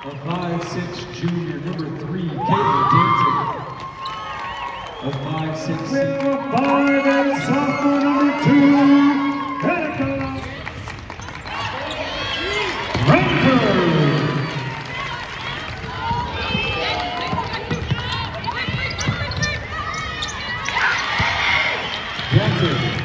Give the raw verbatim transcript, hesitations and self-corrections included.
A five six junior, number three, Caitlin Danzig. A five six. We have a five eight sophomore, number two, Kanika Ranker. Danzig.